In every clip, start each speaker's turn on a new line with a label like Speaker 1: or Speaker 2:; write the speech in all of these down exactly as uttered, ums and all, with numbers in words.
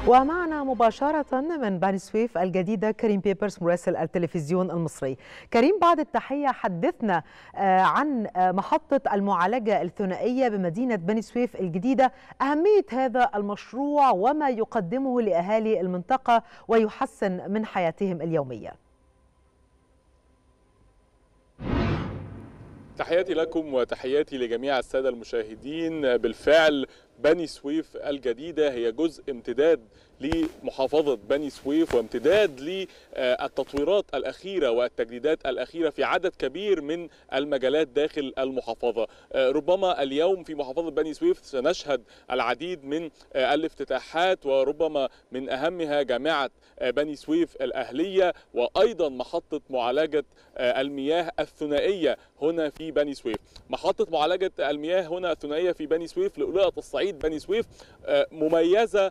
Speaker 1: ومعنا مباشرة من بني سويف الجديدة كريم بيبرس مراسل التلفزيون المصري. كريم، بعد التحية حدثنا عن محطة المعالجة الثنائية بمدينة بني سويف الجديدة، أهمية هذا المشروع وما يقدمه لأهالي المنطقة ويحسن من حياتهم اليومية.
Speaker 2: تحياتي لكم وتحياتي لجميع السادة المشاهدين. بالفعل بني سويف الجديدة هي جزء امتداد لمحافظة بني سويف وامتداد للتطويرات الأخيرة والتجديدات الأخيرة في عدد كبير من المجالات داخل المحافظة. ربما اليوم في محافظة بني سويف سنشهد العديد من الافتتاحات، وربما من أهمها جامعة بني سويف الأهلية، وأيضا محطة معالجة المياه الثنائية هنا في بني سويف. محطة معالجة المياه هنا الثنائية في بني سويف لأولئة الصعيد بني سويف مميزة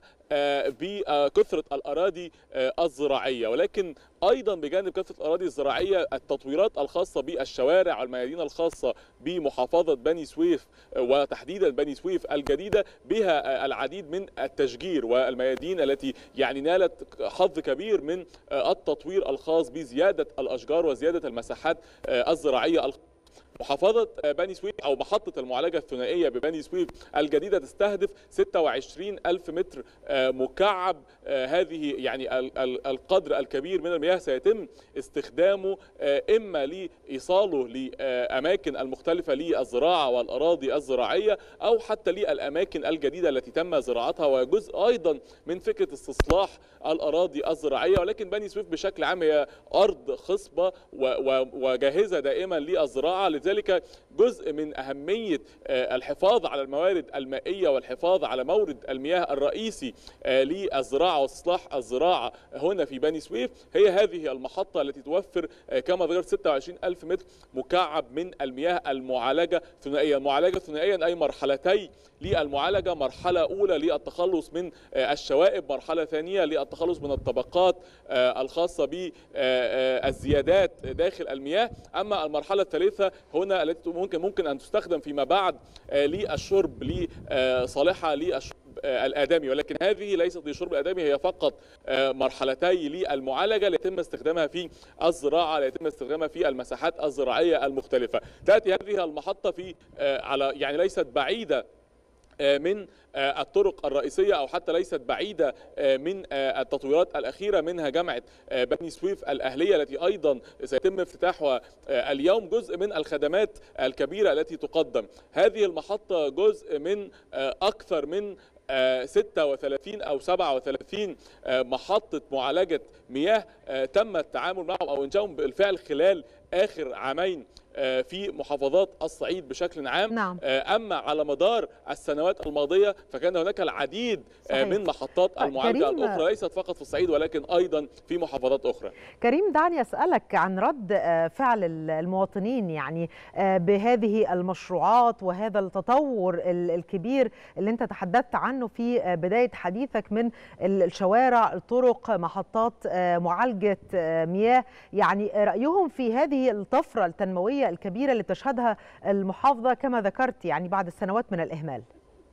Speaker 2: بكثرة الأراضي الزراعية، ولكن أيضا بجانب كثرة الأراضي الزراعية التطويرات الخاصة بالشوارع والميادين الخاصة بمحافظة بني سويف وتحديدا بني سويف الجديدة بها العديد من التشجير، والميادين التي يعني نالت حظ كبير من التطوير الخاص بزيادة الأشجار وزيادة المساحات الزراعية. محافظة بني سويف أو محطة المعالجة الثنائية ببني سويف الجديدة تستهدف ستة وعشرين ألف متر مكعب. هذه يعني القدر الكبير من المياه سيتم استخدامه إما لإيصاله لأماكن المختلفة للزراعة والأراضي الزراعية، أو حتى للأماكن الجديدة التي تم زراعتها، وجزء أيضا من فكرة استصلاح الأراضي الزراعية. ولكن بني سويف بشكل عام هي أرض خصبة وجاهزة دائما للزراعة، لذلك جزء من أهمية الحفاظ على الموارد المائية والحفاظ على مورد المياه الرئيسي للزراعة واستصلاح الزراعة هنا في بني سويف هي هذه المحطة التي توفر كما ذكرت ستة وعشرين ألف متر مكعب من المياه المعالجة الثنائية. المعالجة الثنائية أي مرحلتي للمعالجة، مرحلة أولى للتخلص من الشوائب، مرحلة ثانية للتخلص من الطبقات الخاصة بالزيادات داخل المياه، أما المرحلة الثالثة هنا التي ممكن ممكن أن تستخدم فيما بعد للشرب لصالحها للشرب الآدمي. ولكن هذه ليست للشرب الآدمي، هي فقط مرحلتي للمعالجة ليتم استخدامها في الزراعة، ليتم استخدامها في المساحات الزراعية المختلفة. تأتي هذه المحطة في على يعني ليست بعيدة من الطرق الرئيسية أو حتى ليست بعيدة من التطويرات الأخيرة، منها جامعة بني سويف الأهلية التي أيضا سيتم افتتاحها اليوم. جزء من الخدمات الكبيرة التي تقدم هذه المحطة جزء من أكثر من ستة وثلاثين أو سبعة وثلاثين محطة معالجة مياه تم التعامل معهم أو إنشائهم بالفعل خلال آخر عامين في محافظات الصعيد بشكل عام.
Speaker 1: نعم.
Speaker 2: أما على مدار السنوات الماضية فكان هناك العديد صحيح. من محطات المعالجة الأخرى ليست فقط في الصعيد ولكن أيضا في محافظات أخرى.
Speaker 1: كريم، دعني أسألك عن رد فعل المواطنين يعني بهذه المشروعات وهذا التطور الكبير اللي أنت تحدثت عنه في بداية حديثك من الشوارع، الطرق، محطات معالجة مياه، يعني رأيهم في هذه الطفرة التنموية الكبيرة اللي تشهدها المحافظة كما ذكرت يعني بعد السنوات من الإهمال؟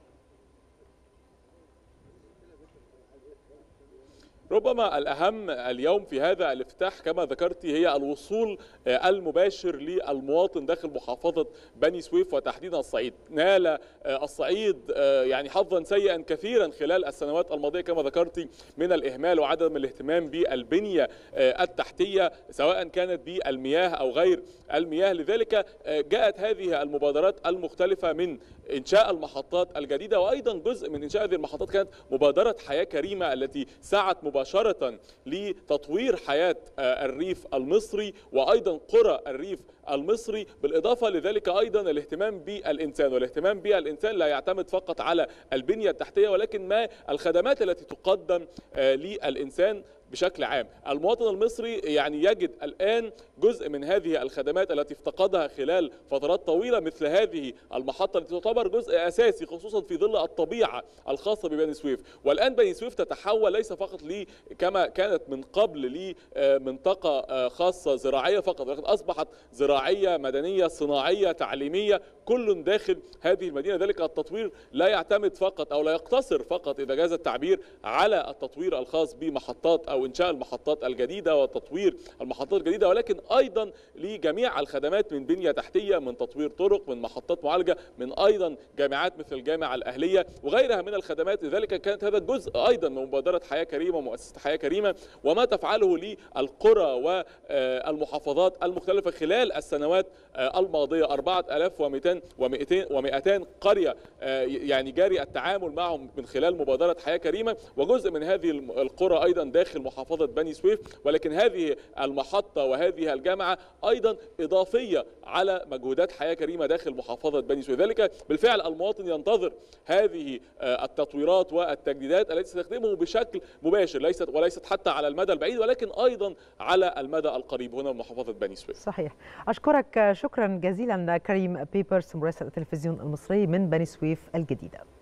Speaker 2: ربما الأهم اليوم في هذا الافتتاح كما ذكرت هي الوصول المباشر للمواطن داخل محافظة بني سويف وتحديدا الصعيد. نال الصعيد يعني حظا سيئا كثيرا خلال السنوات الماضية كما ذكرت من الإهمال وعدم الاهتمام بالبنية التحتية سواء كانت بالمياه أو غير المياه. لذلك جاءت هذه المبادرات المختلفة من إنشاء المحطات الجديدة، وأيضا جزء من إنشاء هذه المحطات كانت مبادرة حياة كريمة التي سعت مباشرة لتطوير حياة الريف المصري وأيضا قرى الريف المصري. بالإضافة لذلك أيضا الاهتمام بالإنسان، والاهتمام بالإنسان لا يعتمد فقط على البنية التحتية ولكن ما الخدمات التي تقدم للإنسان بشكل عام. المواطن المصري يعني يجد الآن جزء من هذه الخدمات التي افتقدها خلال فترات طويلة، مثل هذه المحطة التي تعتبر جزء أساسي خصوصا في ظل الطبيعة الخاصة ببني سويف. والآن بني سويف تتحول ليس فقط لي كما كانت من قبل لمنطقة خاصة زراعية فقط، ولكن أصبحت زراعية، مدنية، صناعية، تعليمية، كل داخل هذه المدينة. ذلك التطوير لا يعتمد فقط أو لا يقتصر فقط إذا جاز التعبير على التطوير الخاص بمحطات أو إنشاء المحطات الجديدة وتطوير المحطات الجديدة، ولكن أيضا لجميع الخدمات من بنية تحتية، من تطوير طرق، من محطات معالجة، من أيضا جامعات مثل الجامعة الأهلية وغيرها من الخدمات. لذلك كانت هذا الجزء أيضا من مبادرة حياة كريمة ومؤسسة حياة كريمة وما تفعله للقرى والمحافظات المختلفة خلال السنوات الماضية. أربعة آلاف ومئتين قرية يعني جاري التعامل معهم من خلال مبادرة حياة كريمة، وجزء من هذه القرى أيضا داخل محافظة بني سويف. ولكن هذه المحطة وهذه الجامعة أيضا إضافية على مجهودات حياة كريمة داخل محافظة بني سويف. ذلك بالفعل المواطن ينتظر هذه التطويرات والتجديدات التي ستخدمه بشكل مباشر، ليست وليست حتى على المدى البعيد ولكن أيضا على المدى القريب هنا محافظة بني سويف.
Speaker 1: صحيح. أشكرك شكرا جزيلا كريم بيبرس مراسل التلفزيون المصري من بني سويف الجديدة.